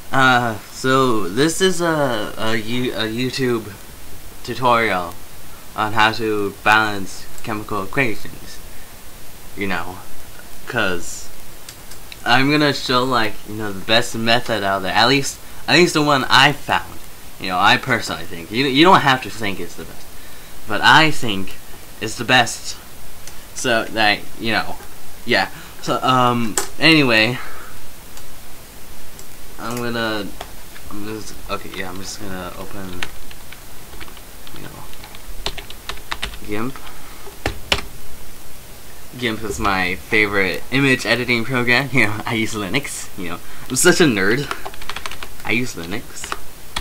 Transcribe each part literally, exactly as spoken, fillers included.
Uh, so this is a, a, U, a YouTube tutorial on how to balance chemical equations, you know, cause I'm gonna show, like, you know, the best method out there, at least, at least the one I found, you know, I personally think, you, you don't have to think it's the best, but I think it's the best, so, that, you know, yeah, so, um, anyway, I'm gonna, I'm just, okay, yeah, I'm just gonna open, you know, GIMP. GIMP is my favorite image editing program. You know, I use Linux, you know, I'm such a nerd. I use Linux.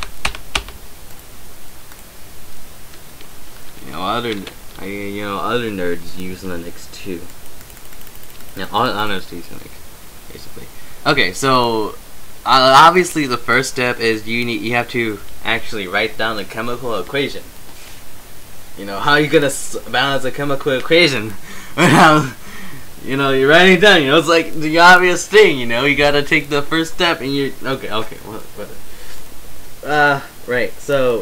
You know, other, I, you know, other nerds use Linux too. Yeah, all honestly use Linux, basically. Okay, so, Uh, obviously, the first step is you need you have to actually write down the chemical equation. You know, how are you gonna s balance a chemical equation? Well, you know, you're writing it down. You know, it's like the obvious thing. You know, you gotta take the first step, and you okay, okay, what, what? Uh, right. So,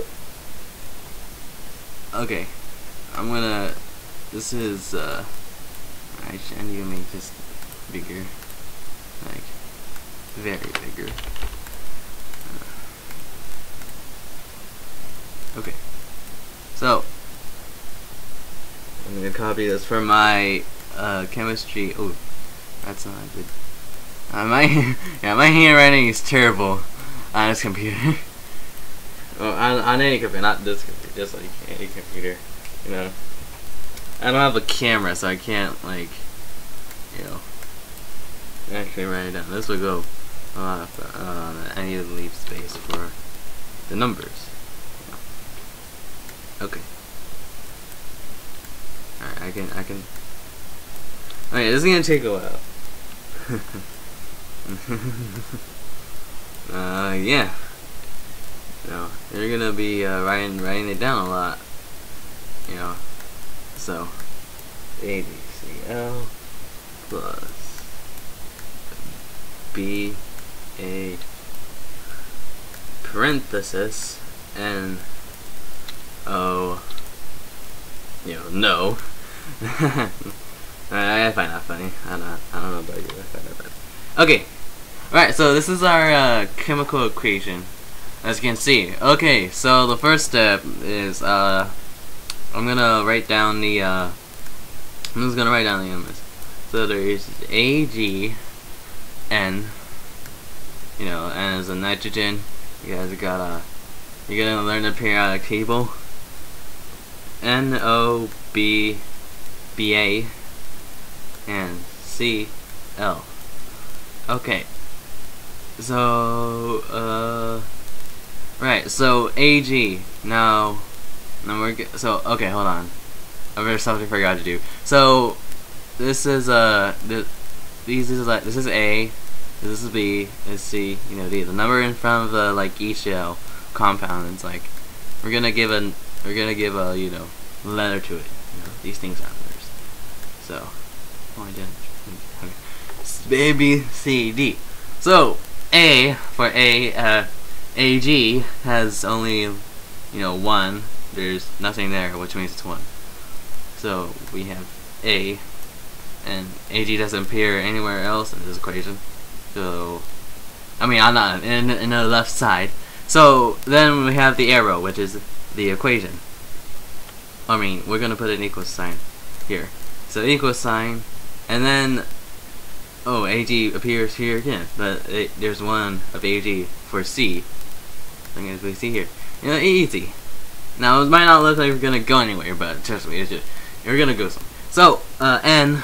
okay, I'm gonna. This is uh, I I need to make this bigger, like. Very bigger. Uh, okay. So, I'm gonna copy this for my uh, chemistry. Oh, that's not good. Uh, my yeah, my handwriting is terrible on this computer. Well, on on any computer, not this computer, just like any computer. You know, I don't have a camera, so I can't, like, you know, actually write it down. This will go. Uh, uh, I need to leave space for the numbers. Okay. Alright, I can, I can. Okay, this is gonna take a while. uh, yeah. No, you're gonna be uh, writing, writing it down a lot. You know. So, A, B, C, L plus B. A parenthesis N O, you know, no. I find that funny. I don't, I don't know about you. I find that funny. Okay, right. So this is our uh, chemical equation, as you can see. Okay, so the first step is uh, I'm gonna write down the. Uh, I'm just gonna write down the numbers. So there is A G N. You know, and as a nitrogen, you guys got a, you're gonna learn the periodic table. N O B B A and C L. Okay. So, uh, right. So A G. Now, now we're get, so okay. Hold on. I there's something I forgot to do. So this is uh, the, these is like this is A. This is B, this is C, you know, D. The number in front of the, like, each uh, compound is like, we're gonna give a, we're gonna give a, you know, letter to it. You know, these things have letters. So, oh, I didn't. Okay. A, B, C, D. So, A for A, uh, A G has only, you know, one. There's nothing there, which means it's one. So we have A, and A G doesn't appear anywhere else in this equation. So, I mean, I'm not in, in the left side. So then we have the arrow, which is the equation. I mean, we're gonna put an equal sign here. So equal sign, and then oh, A G appears here again, but it, there's one of A G for C. So as we see here, you know, easy. Now it might not look like we're gonna go anywhere, but trust me, it's just we're gonna go somewhere. So uh, N,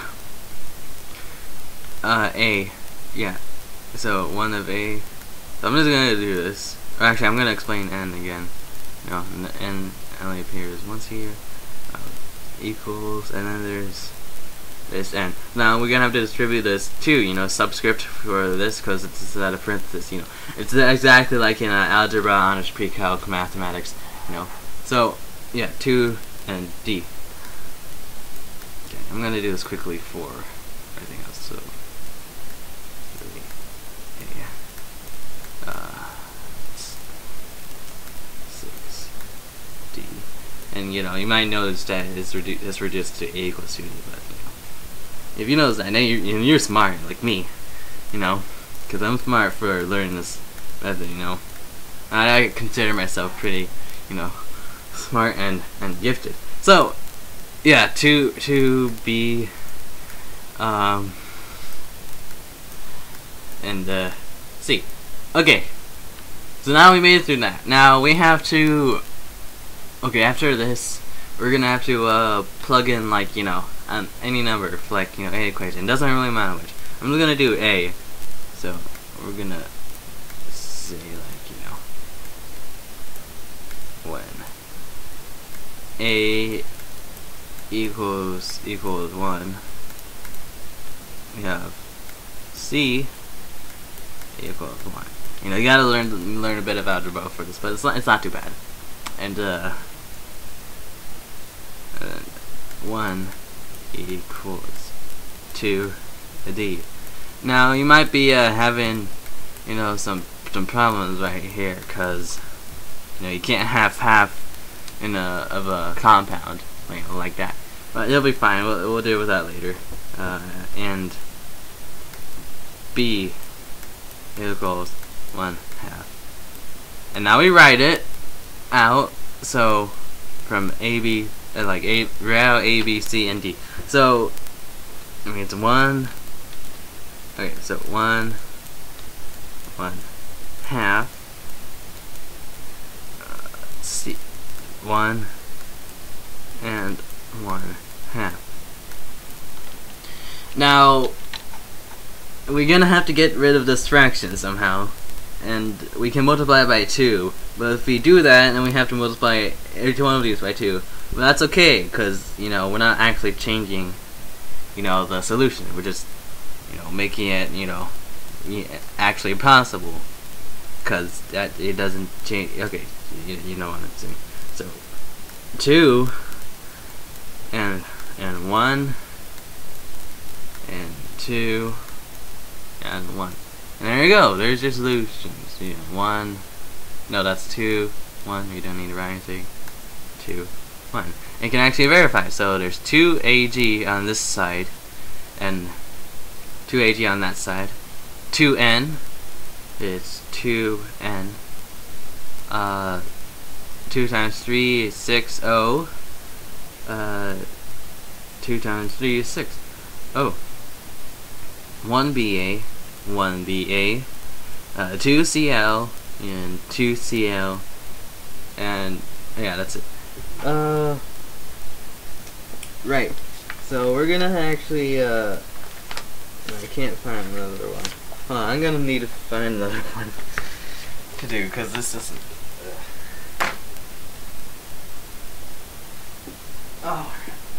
uh, A, yeah. So one of A. So I'm just gonna do this. Or actually, I'm gonna explain N again. You know, N only appears once here. Uh, equals, and then there's this N. Now we're gonna have to distribute this too. You know, subscript for this because it's out of parenthesis. You know, it's exactly like in uh, algebra, honors, pre-calc, mathematics. You know, so yeah, two and D. Okay, I'm gonna do this quickly for everything else. So. Uh, And you know, you might notice that it's, redu it's reduced to a equals two d, but you know, if you notice that, then you're, you're smart, like me, you know, because I'm smart for learning this method, you know. I, I consider myself pretty, you know, smart and, and gifted. So, yeah, to, to be, um, and, uh, C. Okay, so now we made it through that. Now we have to, okay, after this, we're gonna have to uh, plug in, like, you know, um, any number for, like, you know, any equation. It doesn't really matter which. I'm just gonna do A. So we're gonna say, like, you know, when A equals equals one, we have C equals one. You know, you gotta learn learn a bit of algebra for this, but it's not it's not too bad. And uh. And one equals two d. Now you might be uh, having, you know, some some problems right here, cause you know you can't have half in a of a compound, you know, like that. But it'll be fine. We'll we'll deal with that later. Uh, and b equals one half. And now we write it out. So from A B. And like A, row A, B, C, and D. So, I mean, it's one. Okay, so one, one half, uh, C, one, and one half. Now, we're gonna have to get rid of this fraction somehow, and we can multiply it by two. But if we do that, then we have to multiply each one of these by two. But that's okay, because, you know, we're not actually changing, you know, the solution. We're just, you know, making it, you know, actually possible. Because that it doesn't change. Okay, you, you know what I'm saying. So, two, and, and one, and two, and one. And there you go. There's your solutions. You know, one, no, that's two, one. You don't need to write anything. Two. One. And you can actually verify. So there's two A G on this side and two A G on that side. two N is two N. Uh, two times three is six O. Uh, two times three is six. Oh. one B A, one B A, uh, two C L, and two C L, and yeah, that's it. Uh, right. So we're gonna actually, uh, I can't find another one. Hold on, I'm gonna need to find another one to do, because this isn't. Uh. Oh.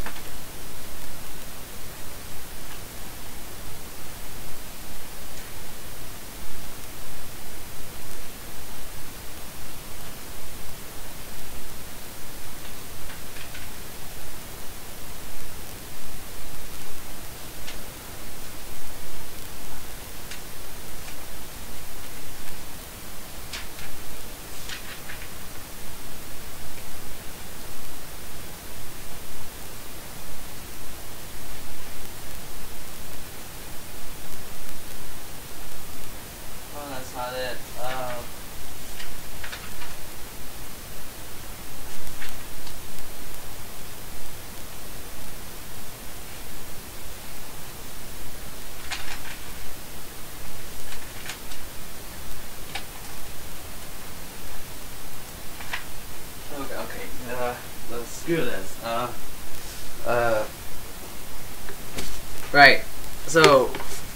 That's not it. Uh, okay, okay. Uh, let's do this. Uh, uh, right. So.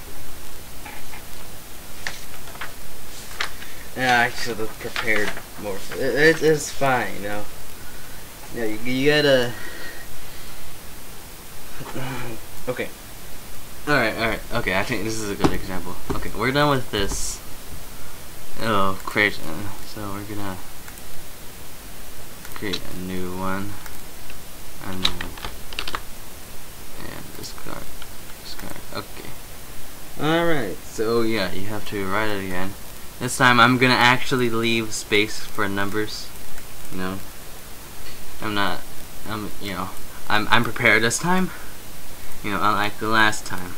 Yeah, I should have prepared more. It, it, it's fine, you know. Yeah, you, you gotta. Okay. Alright, alright. Okay, I think this is a good example. Okay, we're done with this. Oh, create. Uh, so we're gonna create a new one. And then. And discard. Discard. Okay. Alright, so yeah, you have to write it again. This time I'm gonna actually leave space for numbers, you know. I'm not. I'm. You know. I'm. I'm prepared this time. You know, unlike the last time.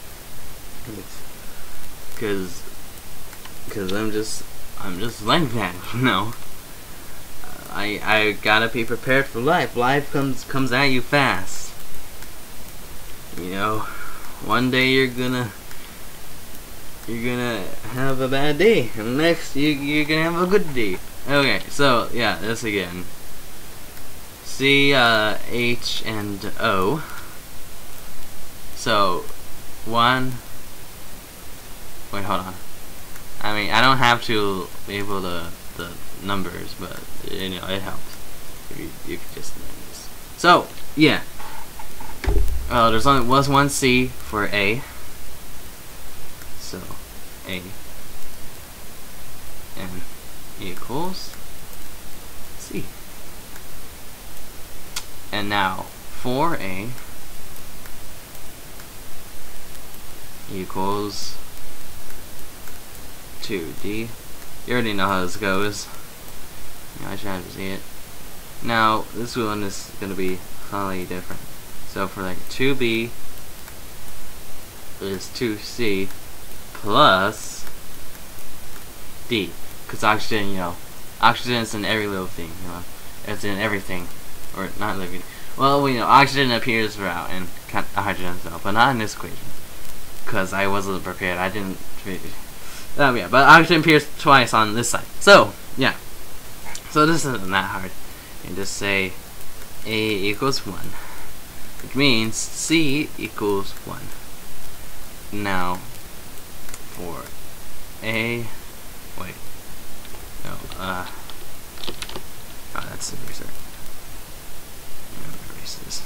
Cause. Cause I'm just. I'm just like that. You know. I. I gotta be prepared for life. Life comes comes at you fast. You know. One day you're gonna. You're gonna have a bad day, and next you you're gonna have a good day. Okay, so yeah, this again. C, uh, H, and O. So one. Wait, hold on. I mean, I don't have to be able to the numbers, but you know it helps if you you could just learn this. So yeah. Uh, there's only was one C for A. So, A and equals C. And now, four A equals two D. You already know how this goes. You know, I try to see it. Now, this one is going to be slightly different. So, for like two B is two C plus D, because oxygen, you know, oxygen is in every little thing, you know, it's in everything, or not living. Well, we know oxygen appears throughout, and hydrogen as well, but not in this equation, because I wasn't prepared. I didn't. Um, yeah, but oxygen appears twice on this side. So yeah, so this isn't that hard. You can just say A equals one, which means C equals one. Now. For A, wait, no, uh, oh, that's the eraser. I'm gonna erase this.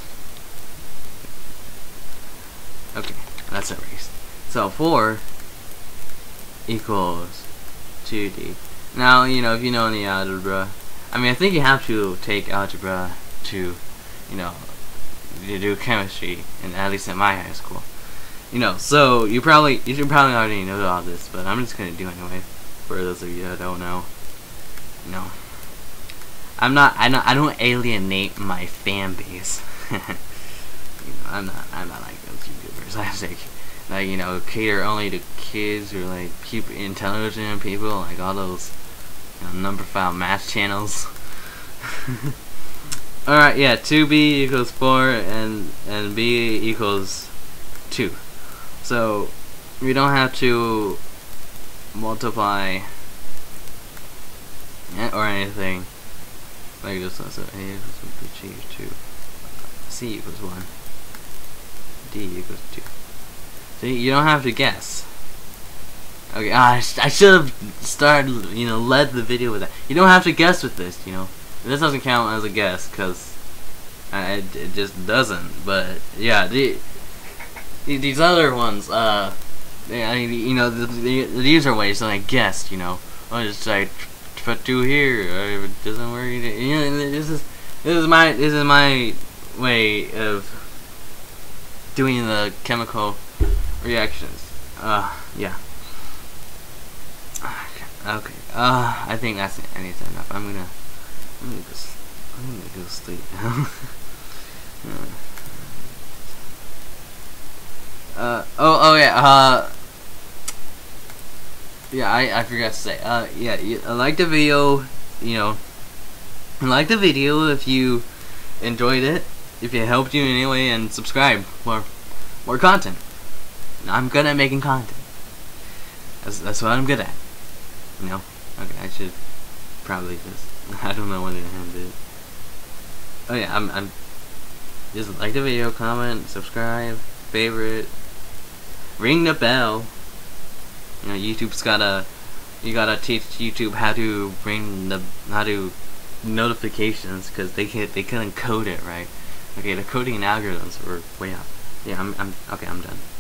Okay, that's erased. So four equals two D. Now, you know, if you know any algebra, I mean, I think you have to take algebra to, you know, to do chemistry, and at least in my high school. You know, so you probably you should probably already know all this, but I'm just gonna do anyway. For those of you that don't know, you know, I'm not I don't I don't alienate my fan base. You know, I'm not I'm not like those YouTubers. I say like you know cater only to kids or like people intelligent people, like all those you know, number file math channels. All right, yeah, two B equals four and and B equals two. So we don't have to multiply or anything like this. So A equals G two, C equals one, D equals two. So you don't have to guess. Okay, ah, I, sh I should have started, you know, led the video with that. You don't have to guess with this, you know. This doesn't count as a guess because uh, it, it just doesn't. But yeah, the. These other ones, uh, I mean, you know, the, the, these are ways that I guessed, you know. I just like put two here, or it doesn't work. You know, this is this is my this is my way of doing the chemical reactions. Uh, yeah. Okay. Uh, I think that's anything enough. I'm gonna, I'm gonna go, I'm gonna go sleep now. uh, Uh, oh, oh yeah, uh, yeah, I, I forgot to say, uh, yeah, you, like the video, you know, like the video if you enjoyed it, if it helped you in any way, and subscribe for more content. I'm good at making content. That's, that's what I'm good at, you know. Okay, I should probably just, I don't know when to end it. Oh yeah, I'm, I'm, just like the video, comment, subscribe, favorite, ring the bell. You know, YouTube's gotta, you gotta teach YouTube how to ring the, how to notifications, because they can't, they couldn't code it right. Okay, the coding algorithms were way off. Yeah, I'm, I'm, okay, I'm done.